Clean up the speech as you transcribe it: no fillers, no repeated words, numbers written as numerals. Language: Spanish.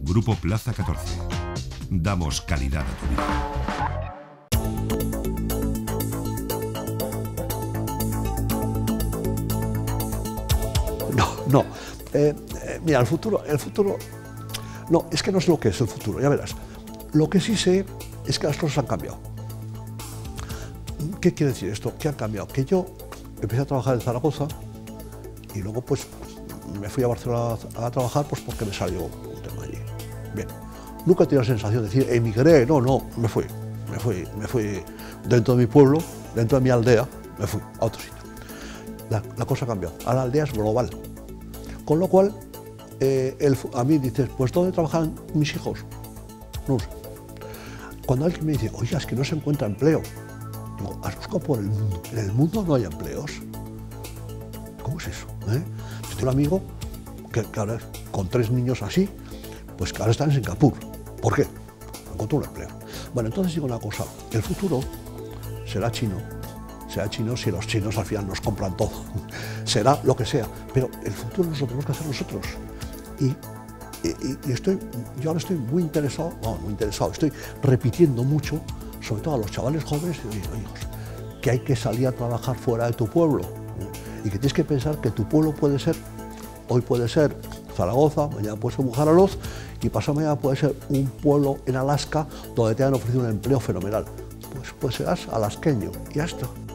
Grupo Plaza 14. Damos calidad a tu vida. No. Mira, el futuro, no, es que no sé lo que es el futuro, ya verás. Lo que sí sé es que las cosas han cambiado. ¿Qué quiere decir esto? ¿Qué han cambiado? Que yo empecé a trabajar en Zaragoza y luego pues me fui a Barcelona a trabajar pues porque me salió un tema allí. Bien, nunca he tenido la sensación de decir emigré, no, me fui dentro de mi pueblo, dentro de mi aldea, me fui a otro sitio. La cosa ha cambiado, ahora la aldea es global. Con lo cual, a mí dices, pues ¿dónde trabajan mis hijos? No lo sé. Cuando alguien me dice, oiga, es que no se encuentra empleo, digo, ¿has buscado por el mundo? ¿En el mundo no hay empleos? ¿Cómo es eso? Yo tengo un amigo que ahora, con 3 niños así, pues que ahora está en Singapur. ¿Por qué? No encontró un empleo. Bueno, entonces digo una cosa, el futuro será chino si los chinos al final nos compran todo. Será lo que sea, pero el futuro nos lo tenemos que hacer nosotros. Y yo ahora estoy muy interesado, estoy repitiendo mucho, sobre todo a los chavales jóvenes, que hay que salir a trabajar fuera de tu pueblo, y que tienes que pensar que tu pueblo puede ser, hoy puede ser Zaragoza, mañana puede ser Bujaraloz, y pasado mañana puede ser un pueblo en Alaska donde te han ofrecido un empleo fenomenal. Pues serás alasqueño, y ya está.